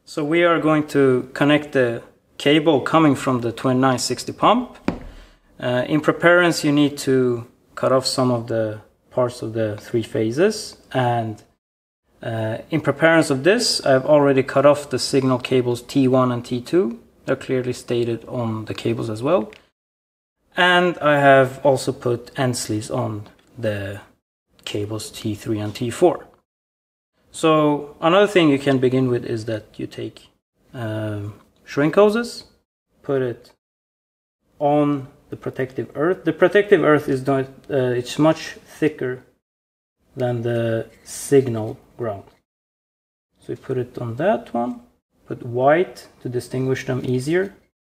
So we are going to connect the cable coming from the 2960 pump. In preparedness, you need to cut off some of the parts of the three phases, and in preparedness of this, I've already cut off the signal cables T1 and T2. They're clearly stated on the cables as well. And I have also put end sleeves on the cables T3 and T4. So another thing you can begin with is that you take shrink hoses, put it on the protective earth. The protective earth is not, it's much thicker than the signal ground. So you put it on that one, put white to distinguish them easier.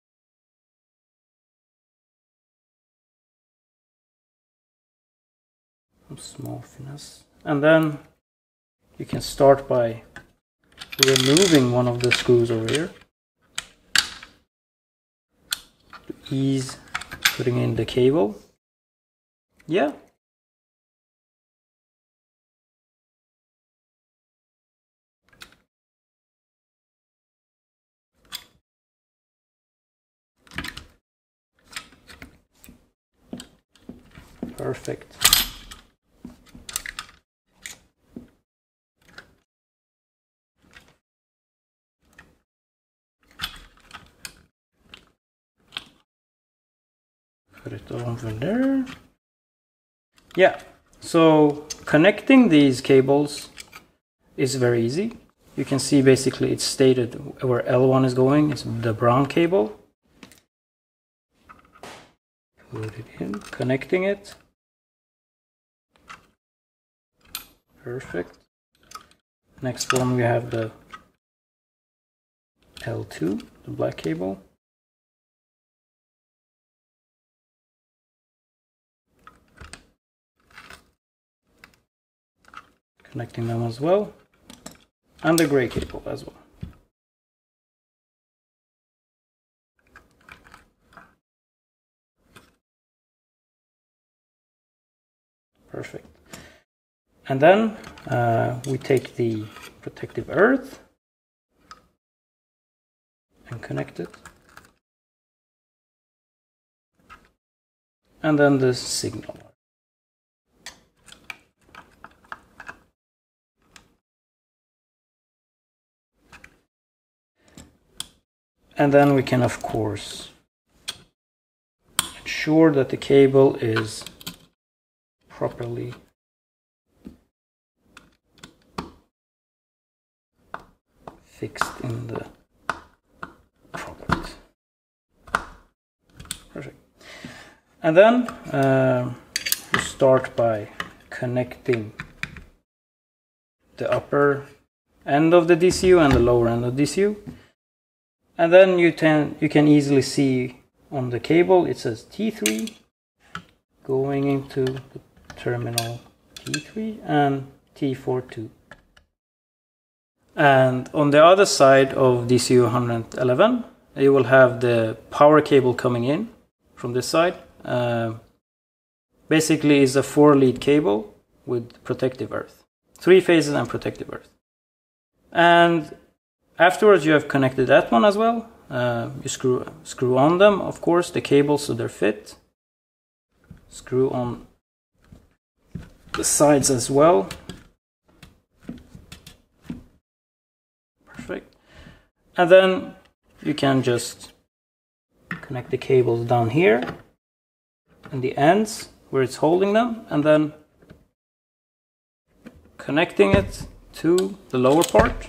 Some small finesse. And then you can start by removing one of the screws over here to ease putting in the cable. Yeah. Perfect. Put it over there. Yeah, so connecting these cables is very easy. You can see basically it's stated where L1 is going. It's the brown cable. Put it in, connecting it. Perfect. Next one we have the L2, the black cable. Connecting them as well, and the gray cable as well. Perfect. And then we take the protective earth and connect it, and then the signal. And then we can, of course, ensure that the cable is properly fixed in the product. Perfect. And then you start by connecting the upper end of the DCU and the lower end of the DCU. And then you can easily see on the cable it says T3 going into the terminal T3 and T4 too. And on the other side of DCU111 you will have the power cable coming in from this side. Basically is a 4-lead cable with protective earth. 3 phases and protective earth. And afterwards you have connected that one as well. You screw on them, of course, the cables so they're fit. Screw on the sides as well. Perfect. And then you can just connect the cables down here and the ends where it's holding them, and then connecting it to the lower part.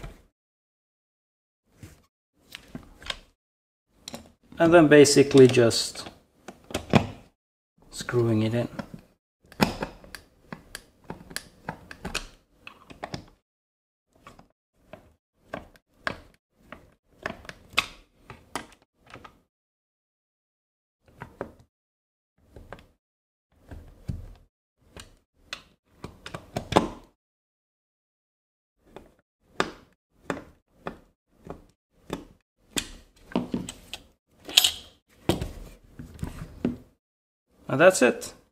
And then basically just screwing it in. And that's it.